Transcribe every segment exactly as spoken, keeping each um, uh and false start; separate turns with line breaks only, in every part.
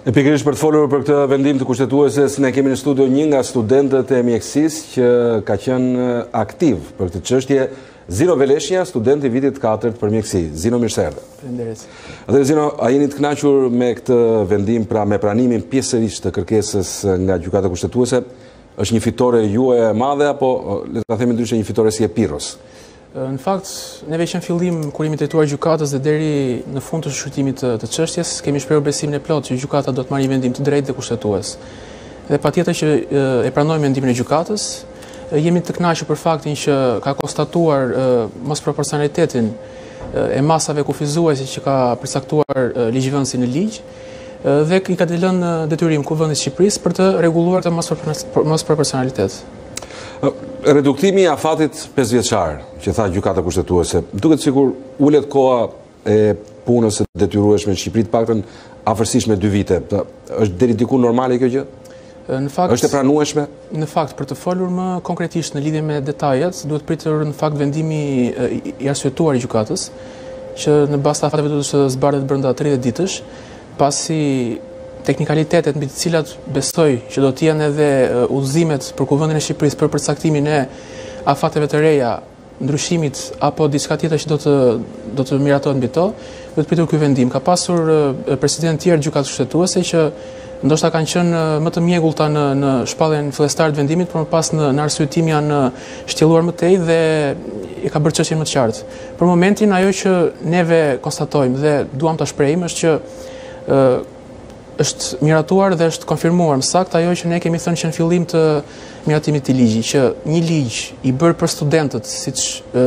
E pikërisht për të folur për këtë vendim të kushtetueses, ne kemi në studio një nga studentët e mjekësisë që ka qenë aktiv për këtë çështje, Zino Veleshja, student i vitit katërt për mjekësi. Zino, mirë se erdhe.
Faleminderit.
Atëherë Zino, a jeni të kënaqur me këtë vendim, pra me pranimin pjesërisht të kërkesës nga gjykata kushtetuese? Është një fitore juaj e madhe apo le ta themi ndryshe një fitore si e Pirros?
Në fakt, neve që në fillim kur jemi drejtuar gjykatës dhe deri në fund të shqyrtimit të, të çështjes, kemi shprehur besimin e plotë që gjykata do të marrë një vendim të drejtë dhe kushtetues. Dhe patjetër që e pranojmë vendimin e gjykatës, jemi të kënaqur për faktin që ka konstatuar mos proporcionalitetin e masave kufizuese që ka përcaktuar ligjvënësi në ligj dhe i ka lënë detyrim Kuvendit të Shqipërisë për të rregulluar të mos proporcionalitet.
Reduktimi i afatit pesë vjeçar, që tha gjykata kushtetuese, duket sikur ulet koha e punës së detyrueshme në Shqipëri, të paktën afërsisht me dy vite. Është deri diku normale kjo gjë?
Në fakt,
është e pranueshme?
Në fakt, për të folur më konkretisht në lidhje me detajet, duhet pritur në fakt vendimi i arsyetuar i gjykatës, që në bazë të afateve duhet të zbardhet brenda tridhjetë ditësh, pasi teknikalitetet mbi të cilat besoj që do të jenë edhe udhëzimet për Kuvendin e Shqipërisë për përcaktimin e afateve të reja, ndryshimit apo diçka tjetër që do të do të miratohet mbi to, do të pritur ky vendim. Ka pasur president të tjerë gjykatës kushtetuese që ndoshta kanë qenë më të mjegullta në në shpalljen fillestare të vendimit, por më pas në, në arsyetim janë shtjelluar më tej dhe e ka bërë çështjen më të qartë. Për momentin ajo që neve konstatojmë dhe duam ta shprehim është që ë është miratuar dhe është konfirmuar më saktë ajo që ne kemi thënë që në fillim të miratimit të ligjit, që një ligj i bërë për studentët, siç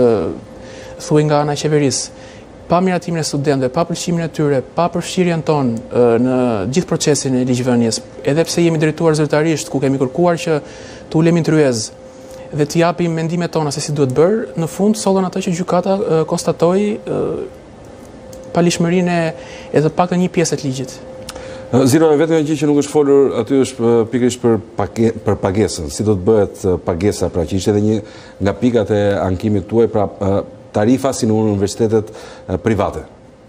thuaj nga ana e qeverisë, pa miratimin e studentëve, pa pëlqimin e tyre, pa përfshirjen tonë në gjithë procesin e ligjvënies, edhe pse jemi drejtuar zyrtarisht ku kemi kërkuar që të ulemi në tryez dhe të japim mendimet tona se si duhet bërë, në fund sollën atë që gjykata konstatoi palishmërinë e të paktën një pjesë të ligjit.
Zino, e vetëm gjë që nuk është folur aty është pikërisht për, pake, për pagesën. Si do të bëhet pagesa, pra që ishte edhe një nga pikat e ankimit tuaj, pra tarifa si në universitetet private?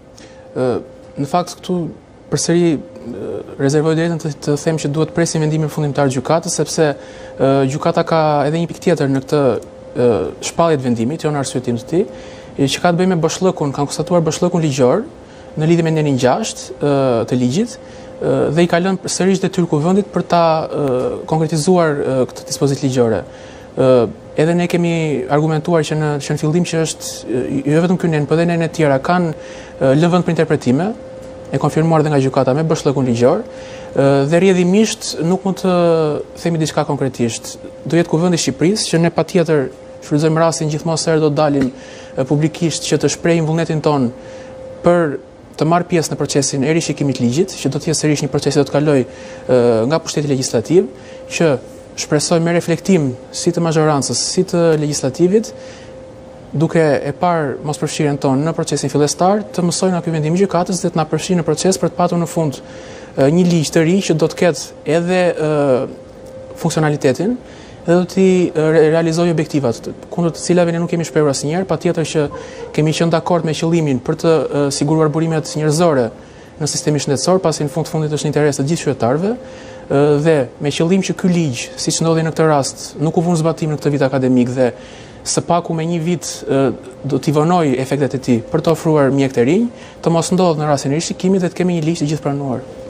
Në fakt, këtu përsëri rezervoj drejtën të, të them që duhet presim vendimin fundimtar gjykatës, sepse gjykata ka edhe një pikë tjetër në këtë shpallje të vendimit, jo në arsyetim të tij, që ka të bëjë me boshllëkun, kanë konstatuar boshllëkun ligjor në lidhje me nenin gjashtë të ligjit, dhe i ka lënë sërish detyrë Kuvendit për ta konkretizuar këtë dispozit ligjore. Edhe ne kemi argumentuar që në, që në fillim që është jo vetëm ky nen, por edhe nenet tjera kanë lënë vend për interpretime, e konfirmuar dhe nga gjykata me boshllëkun ligjor, dhe rrjedhimisht nuk mund të themi diçka konkretisht. Do jetë Kuvendi i Shqipërisë që ne patjetër shfrytëzojmë rastin gjithmonë se do dalim publikisht që të shprehim vullnetin ton për të marrë pjesë në procesin e rishikimit ligjit, që do të jetë sërish një proces që do të kaloj nga pushteti legjislativ, që shpresoj me reflektim si të mazhorancës, si të legjislativit, duke e parë mos përfshirjen tonë në procesin fillestar, të mësojnë nga ky vendim i gjykatës dhe të na përfshijë në proces për të patur në fund një ligj të ri që do të ketë edhe funksionalitetin dhe do t'i realizojë objektivat, kundër të cilave ne nuk kemi shprehur asnjëherë, patjetër që kemi qenë dakord me qëllimin për të siguruar burimet njerëzore në sistemin shëndetësor, pasi në fund fundit është në interes të gjithë qytetarëve, dhe me qëllim që ky ligj, siç ndodhi në këtë rast, nuk u vun zbatim në këtë vit akademik dhe së paku me një vit do t'i vonoj efektet e tij për të ofruar mjek të rinj, të mos ndodhë në rastin e rishikimit dhe të kemi një ligj të gjithë pranuar.